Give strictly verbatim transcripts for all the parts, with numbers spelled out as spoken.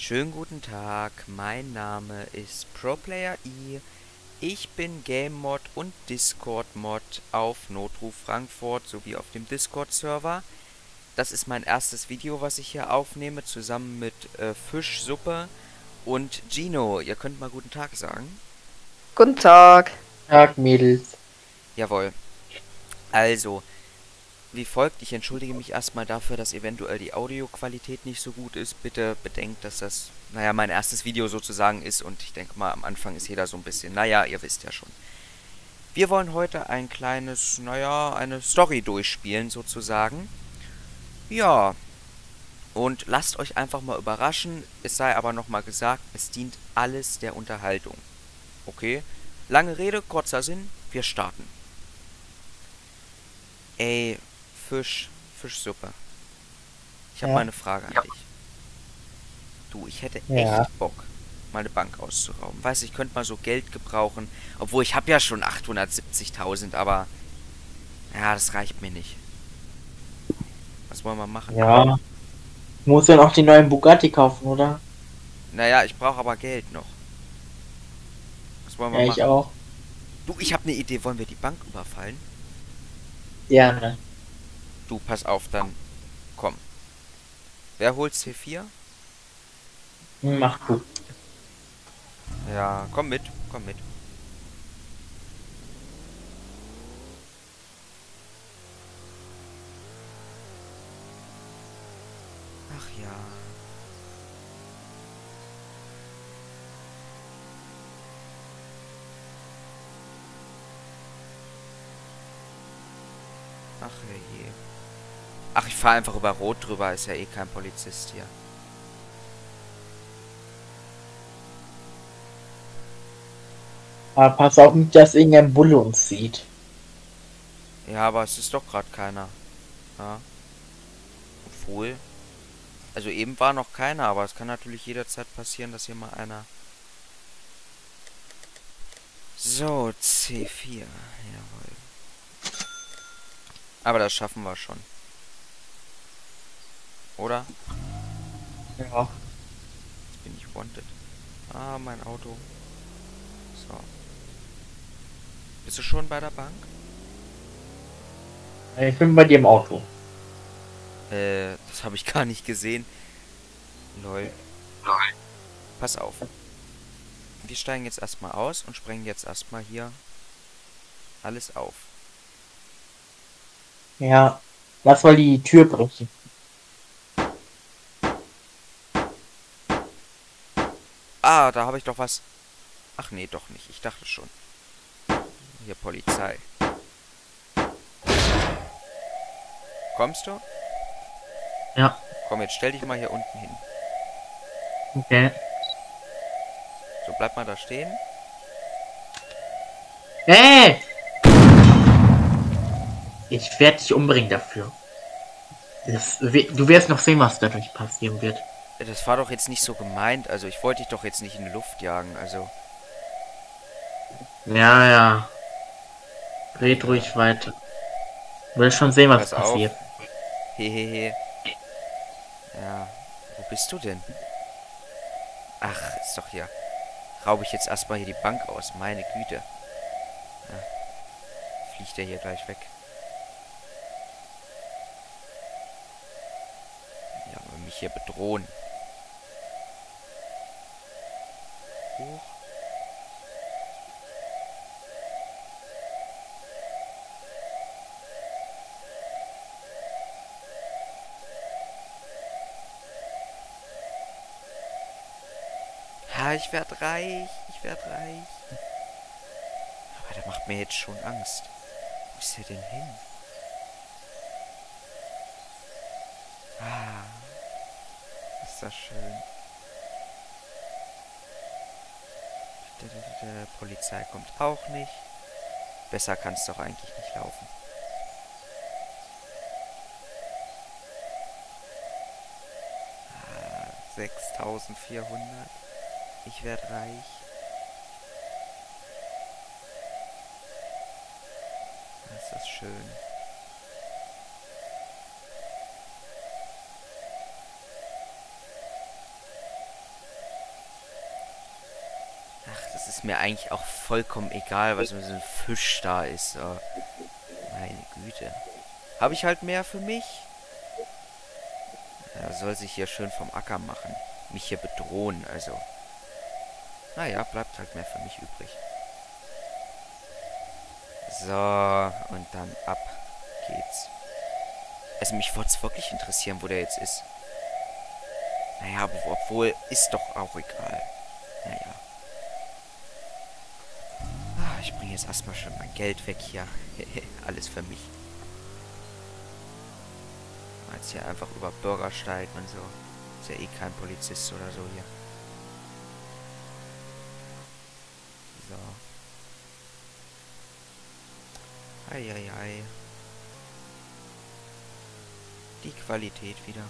Schönen guten Tag, mein Name ist ProPlayer-I. Ich bin Game-Mod und Discord-Mod auf Notruf Frankfurt sowie auf dem Discord-Server. Das ist mein erstes Video, was ich hier aufnehme, zusammen mit äh, Fischsuppe und Gino. Ihr könnt mal guten Tag sagen. Guten Tag. Tag, Mädels. Jawohl. Also, wie folgt, ich entschuldige mich erstmal dafür, dass eventuell die Audioqualität nicht so gut ist. Bitte bedenkt, dass das, naja, mein erstes Video sozusagen ist und ich denke mal, am Anfang ist jeder so ein bisschen, naja, ihr wisst ja schon. Wir wollen heute ein kleines, naja, eine Story durchspielen sozusagen. Ja, und lasst euch einfach mal überraschen. Es sei aber nochmal gesagt, es dient alles der Unterhaltung. Okay? Lange Rede, kurzer Sinn, wir starten. Ey, Fisch, Fischsuppe. Ich habe mal Ja. eine Frage an dich. Du, ich hätte Ja. echt Bock, mal eine Bank auszurauben. Weiß, ich könnte mal so Geld gebrauchen. Obwohl, ich habe ja schon achthundertsiebzigtausend, aber ja, das reicht mir nicht. Was wollen wir machen? Ja. Muss dann auch die neuen Bugatti kaufen, oder? Naja, ich brauche aber Geld noch. Was wollen wir Ja, ich machen? auch. Du, ich habe eine Idee. Wollen wir die Bank überfallen? Gerne. Du, pass auf, dann komm. Wer holt C vier? Hm, Mach du. Ja, komm mit, komm mit. Ach ja. Ach je. Ach, ich fahre einfach über Rot drüber. Ist ja eh kein Polizist hier. Aber pass auf nicht, dass irgendein Bulle uns sieht. Ja, aber es ist doch gerade keiner. Ja. Obwohl. Also eben war noch keiner, aber es kann natürlich jederzeit passieren, dass hier mal einer... So, C vier. Jawohl. Aber das schaffen wir schon. Oder? Ja. Jetzt bin ich wanted. Ah, mein Auto. So. Bist du schon bei der Bank? Ich bin bei dir im Auto. Äh, das habe ich gar nicht gesehen. Lol. Pass auf. Wir steigen jetzt erstmal aus und sprengen jetzt erstmal hier alles auf. Ja. Lass mal die Tür brechen. Ah, da habe ich doch was. Ach nee, doch nicht. Ich dachte schon. Hier Polizei. Kommst du? Ja. Komm, jetzt stell dich mal hier unten hin. Okay. So, bleib mal da stehen. Hey! Ich werde dich umbringen dafür. Das, du wirst noch sehen, was dadurch passieren wird. Das war doch jetzt nicht so gemeint. Also, ich wollte dich doch jetzt nicht in die Luft jagen. Also, Ja, ja. Red ruhig weiter. Will schon sehen, was pass auf. passiert. Hehehe. Ja, wo bist du denn? Ach, ist doch hier. Raube ich jetzt erstmal hier die Bank aus. Meine Güte. Ja, fliegt der hier gleich weg. Ja, will mich hier bedrohen. Hoch. Ha, ich werd reich. Ich werd reich. Aber der macht mir jetzt schon Angst. Wo ist der denn hin? Ah, ist das schön. Die Polizei kommt auch nicht. Besser kann es doch eigentlich nicht laufen. Ah, sechstausendvierhundert. Ich werd reich. Das ist schön. Ach, das ist mir eigentlich auch vollkommen egal, was mit so einem Fisch da ist. So. Meine Güte. Habe ich halt mehr für mich? Er soll sich hier schön vom Acker machen. Mich hier bedrohen, also. Naja, bleibt halt mehr für mich übrig. So, und dann ab geht's. Also mich würde es wirklich interessieren, wo der jetzt ist. Naja, obwohl, ist doch auch egal. Naja. Ah, ich bringe jetzt erstmal schon mein Geld weg hier. Alles für mich. Jetzt hier einfach über Bürgersteig und so. Ist ja eh kein Polizist oder so hier. So. Eieiei. Die Qualität wieder.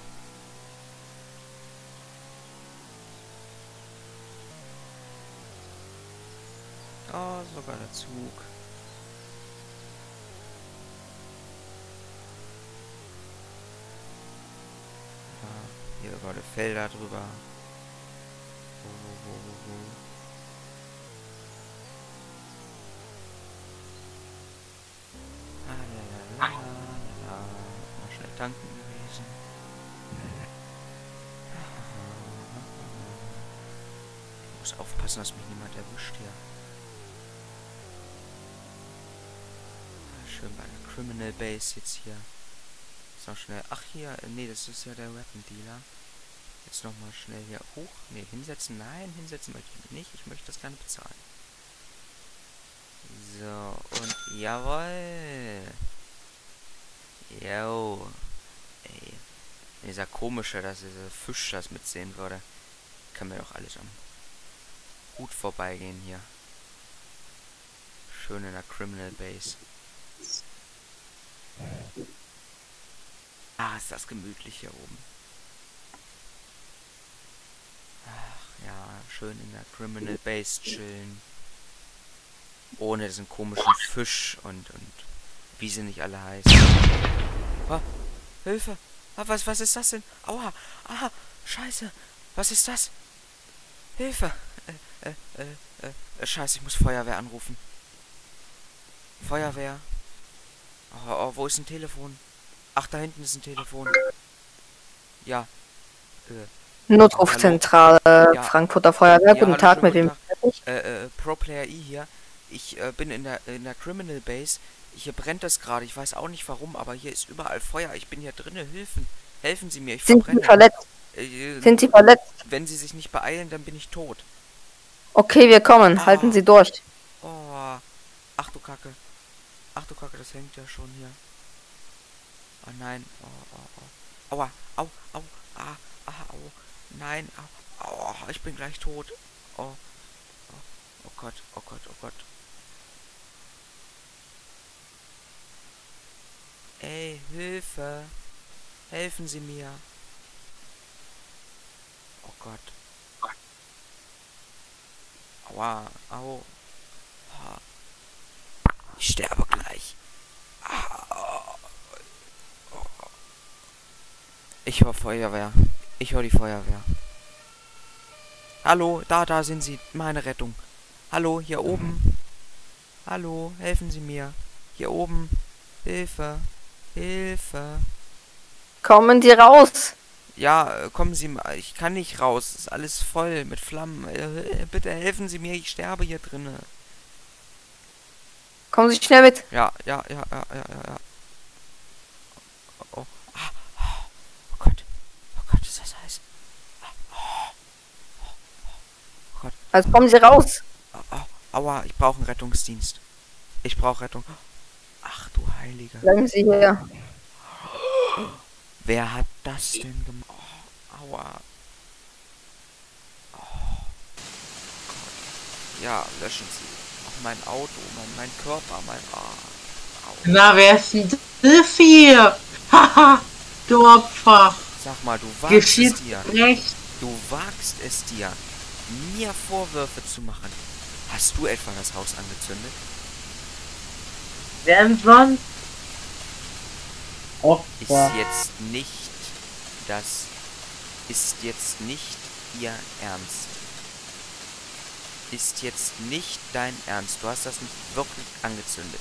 Oh, sogar der Zug. Ja, hier über die Felder drüber. Wo, wo, wo, wo, wo. Ah, la, la, la, la, la. Mal schnell tanken gewesen. Ich muss aufpassen, dass mich niemand erwischt hier. Schön bei der Criminal Base jetzt hier. Ist noch schnell. Ach hier, nee, das ist ja der Weapon Dealer. Jetzt noch mal schnell hier hoch. Nee, hinsetzen. Nein, hinsetzen möchte ich nicht. Ich möchte das gerne bezahlen. So, und jawohl. Jo. Ey. Dieser komische, dass dieser Fisch das mitsehen würde. Kann mir doch alles am Hut vorbeigehen hier. Schön in der Criminal Base. Ah, ist das gemütlich hier oben. Ach ja, schön in der Criminal Base chillen. Ohne diesen komischen Fisch und, und wie sie nicht alle heißen. Ah, Hilfe! Ah, was, was ist das denn? Aua! Ah, scheiße! Was ist das? Hilfe! Äh, äh, äh, äh, scheiße, ich muss Feuerwehr anrufen. Feuerwehr. Oh, oh, wo ist ein Telefon? Ach, da hinten ist ein Telefon. Ja. Äh, Notrufzentrale, ja. Frankfurter Feuerwehr. Ja, Guten hallo, Tag, schönen mit wem guten spreche ich? Äh, äh, ProPlayer E hier. Ich äh, bin in der, in der Criminal Base. Hier brennt es gerade. Ich weiß auch nicht warum, aber hier ist überall Feuer. Ich bin hier drinnen. Hilfen. Helfen Sie mir. Ich Sind Sie verbrenne. verletzt? Äh, Sind Sie verletzt? Wenn Sie sich nicht beeilen, dann bin ich tot. Okay, wir kommen. Ah. Halten Sie durch. Oh. Ach du Kacke. Ach du Kacke, das hängt ja schon hier. Oh nein. Oh, oh, oh. Aua. Au, au. Ah, ah, au. Nein. Au. Au. Ich bin gleich tot. Oh. Oh, oh Gott. Oh Gott. Oh Gott. Ey, Hilfe. Helfen Sie mir. Oh Gott. Aua. Au. Ich sterbe gleich. Ich höre Feuerwehr. Ich höre die Feuerwehr. Hallo, da, da sind Sie. Meine Rettung. Hallo, hier oben. Hallo, helfen Sie mir. Hier oben. Hilfe. Hilfe. Kommen Sie raus. Ja, kommen Sie mal. Ich kann nicht raus. Es ist alles voll mit Flammen. Äh, bitte helfen Sie mir. Ich sterbe hier drinnen. Kommen Sie schnell mit. Ja, ja, ja, ja, ja, ja, ja. Oh, oh. Ah, ah. Oh Gott. Oh Gott, ist das heiß. Oh, oh Gott. Also kommen Sie raus. Oh, oh. Aua, ich brauche einen Rettungsdienst. Ich brauche Rettung. Ach du Heiliger. Bleiben Sie hier. Wer hat das denn gemacht? Oh, aua. Oh. Ja, löschen Sie. Auch mein Auto, mein, mein Körper, mein... Oh. Na, wer ist denn das hier? Haha, du Opfer. Sag mal, du wagst Geschieht es dir. recht. Du wagst es dir, mir Vorwürfe zu machen. Hast du etwa das Haus angezündet? Wer denn sonst? Ist Opfer. jetzt nicht das... Ist jetzt nicht Ihr Ernst. ist jetzt nicht dein Ernst. Du hast das nicht wirklich angezündet.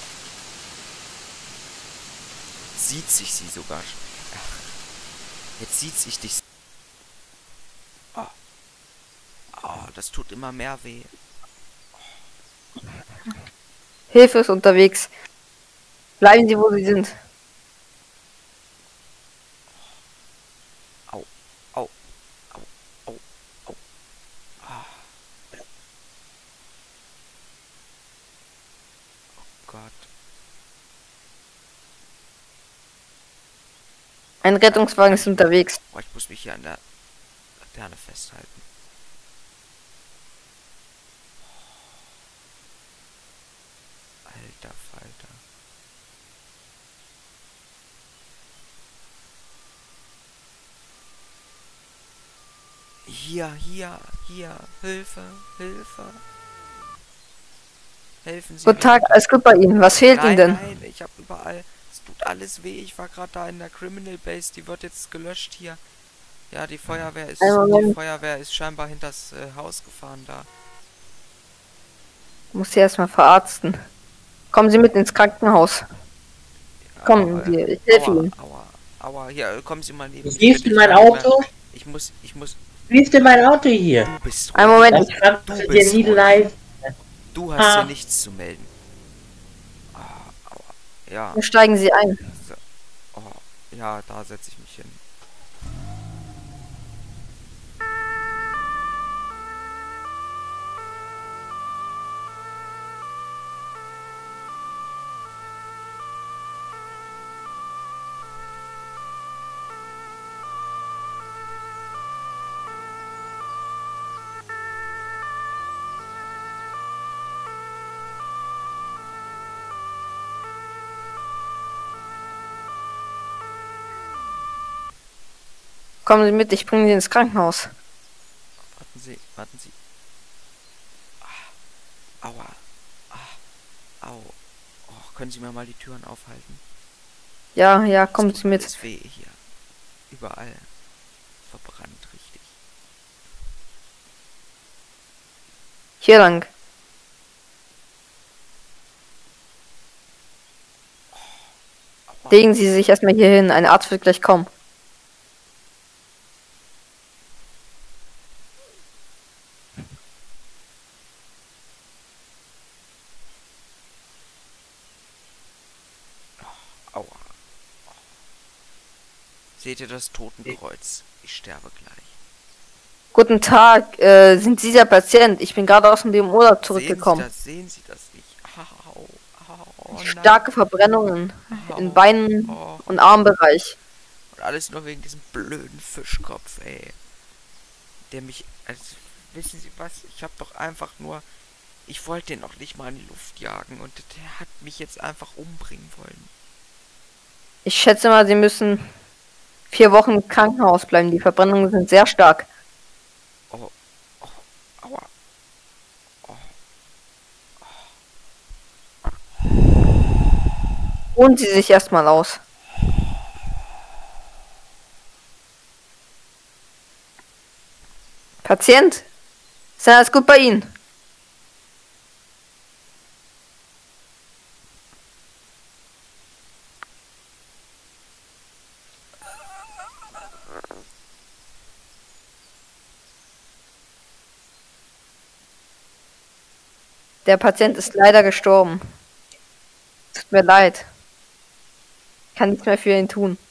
Sieht sich sie sogar schon. Ach, jetzt sieht sich dich. Oh. Oh, das tut immer mehr weh. Hilfe ist unterwegs. Bleiben Sie, wo Sie sind. Au, au, au, au, au. Ah. Oh Gott. Ein Rettungswagen ist unterwegs. Oh, ich muss mich hier an der Laterne festhalten. Alter Falter. Hier, hier, hier. Hilfe, Hilfe. Helfen Sie Guten mir Tag, bitte. alles gut bei Ihnen. Was fehlt Nein, Ihnen denn? nein, ich habe überall. Es tut alles weh. Ich war gerade da in der Criminal Base. Die wird jetzt gelöscht hier. Ja, die Feuerwehr ist. Einen Die Moment. Feuerwehr ist scheinbar hinters äh, Haus gefahren da. Muss Sie erstmal verarzten. Kommen Sie mit ins Krankenhaus. Ja, Kommen äh, Sie, ich helfe aua, Ihnen. Aua, aua. Hier, äh, kommen Sie mal neben Du mich, siehst bitte. du Ich mein kann nicht mehr- Auto? Ich muss, ich muss. Siehst du mein Auto hier? Du bist Einen ruhig. Moment. Das kannst Du du dir bist nie ruhig. leisten. Du hast hier Ah. nichts zu melden. Ah, aua. Ja. Wo steigen Sie ein? So. Oh, ja, da setze ich mich hin. Kommen Sie mit, ich bringe Sie ins Krankenhaus. Warten Sie, warten Sie. Ah, aua. Ah, au. Oh, können Sie mir mal die Türen aufhalten? Ja, ja, Es kommen tut Sie mit. alles weh hier. Überall. Verbrannt, richtig. Hier lang. Aua. Legen Sie sich erstmal hier hin. Ein Arzt wird gleich kommen. Aua. Seht ihr das Totenkreuz? Ich sterbe gleich. Guten Tag, äh, sind Sie der Patient? Ich bin gerade aus dem Urlaub zurückgekommen. Sehen Sie das? Sehen Sie das nicht? Au, au, oh nein. Starke Verbrennungen in Au, Beinen oh. und Armbereich. Und alles nur wegen diesem blöden Fischkopf, ey. Der mich... Also, wissen Sie was? Ich hab doch einfach nur... Ich wollte den noch nicht mal in die Luft jagen und der hat mich jetzt einfach umbringen wollen. Ich schätze mal, Sie müssen vier Wochen im Krankenhaus bleiben. Die Verbrennungen sind sehr stark. Oh, oh, aua. Ruhen Sie sich erstmal aus. Patient? Ist alles gut bei Ihnen? Der Patient ist leider gestorben. Tut mir leid. Ich kann nichts mehr für ihn tun.